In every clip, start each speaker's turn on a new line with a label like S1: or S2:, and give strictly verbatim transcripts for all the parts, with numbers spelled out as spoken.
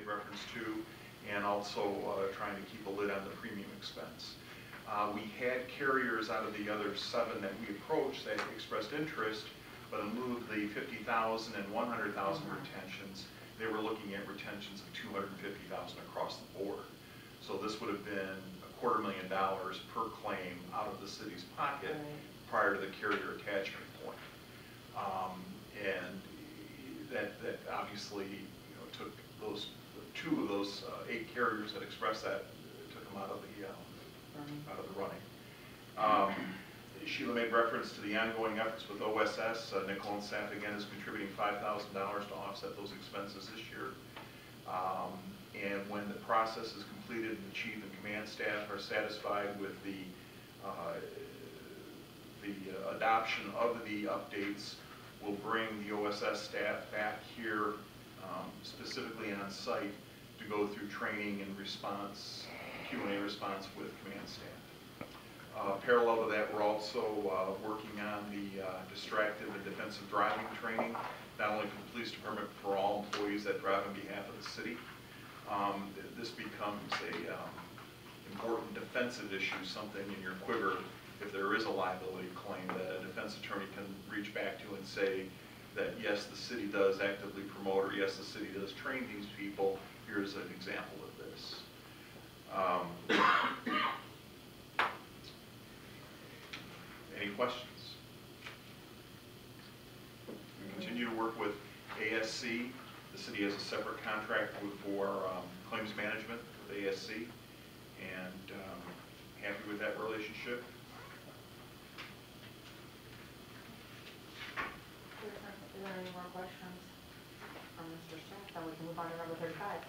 S1: reference to, and also uh, trying to keep a lid on the premium expense. Uh, we had carriers out of the other seven that we approached that expressed interest, but in lieu of the fifty thousand and one hundred thousand mm-hmm. retentions, they were looking at retentions of two hundred fifty thousand across the board. So this would have been a quarter million dollars per claim out of the city's pocket right. prior to the carrier attachment point. Um, and that, that obviously you know, took those two of those uh, eight carriers that expressed that, took them out of the uh, out of the running. Um, Sheila made reference to the ongoing efforts with O S S. Uh, Nicole and staff again is contributing five thousand dollars to offset those expenses this year. Um, and when the process is completed and the chief and command staff are satisfied with the uh, the uh, adoption of the updates, we'll bring the O S S staff back here, um, specifically on site, to go through training and response, Q and A response with command staff. Uh, parallel to that, we're also uh, working on the uh, distracted and defensive driving training, not only for the police department, but for all employees that drive on behalf of the city. Um, th this becomes a um, important defensive issue, something in your quiver if there is a liability claim that a defense attorney can reach back to and say that yes, the city does actively promote, or yes, the city does train these people. Here's an example of this. Um, Any questions? We continue to work with A S C. The city has a separate contract for um, claims management with A S C, and um, happy with that relationship.
S2: Is there any more questions from Mister Staff? Then we can move on to number thirty-five.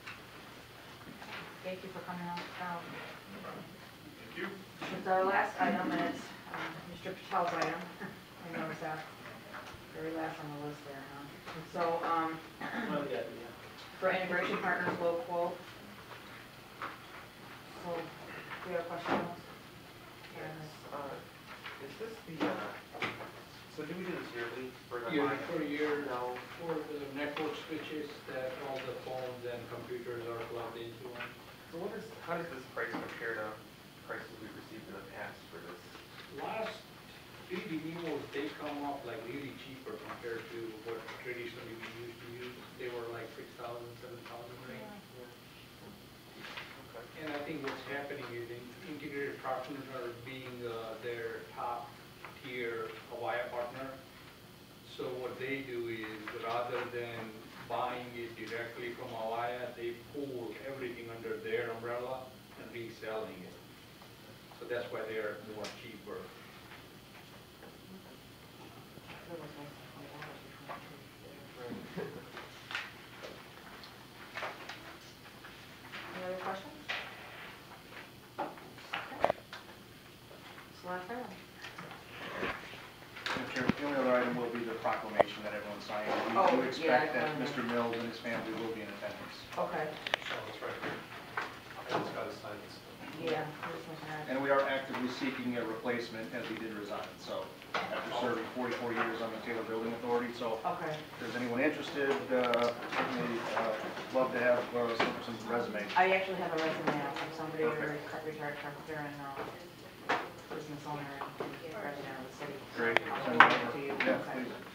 S2: Thank you for coming out. Um,
S1: Thank you.
S2: It's our last item, and it's um, Mister Patel's item. I noticed that very last on the list there, huh? So, um,
S3: oh, yeah, yeah.
S2: for integration partners, low quote. So, do you have questions?
S4: Yes. Uh, is this the, uh, so do we do this yearly for the
S3: Year
S4: line?
S3: for a year,
S4: No.
S3: for the network switches that all the phones and computers are plugged into.
S4: So what is, how does this price compare to prices we've received in the past for this?
S3: Last three demos, they come up like really cheaper compared to what traditionally we used to use. They were like six thousand, seven thousand range.
S4: Yeah. Okay.
S3: And I think what's happening is in integrated partners are being uh, their top tier Avaya partner. So what they do is rather than buying it directly from Avaya, they pull everything under their umbrella and reselling it. So that's why they are more cheaper.
S2: Any other questions? Okay. So last item.
S5: Madam Chair, the only other item will be the proclamation that everyone signed. We
S2: Oh,
S5: do expect
S2: yeah,
S5: that
S2: um,
S5: Mister Mills and his family will be in attendance.
S2: Okay.
S6: So it's right here. It's got a sign.
S2: Yeah. here's my card.
S5: And we are actively seeking a replacement as he did resign. So after serving forty-four years on the Taylor Building Authority, so
S2: Okay.
S5: if there's anyone interested, uh, certainly uh, love to have uh, some, some resumes.
S2: I actually have a resume out from somebody, a
S5: Perfect.
S2: retired carpenter and uh, business owner and president of the city.
S5: Great.
S2: I'll
S5: Send
S2: send
S5: it
S2: it
S5: over.
S2: to you.
S5: Yeah,
S2: Okay.
S5: please.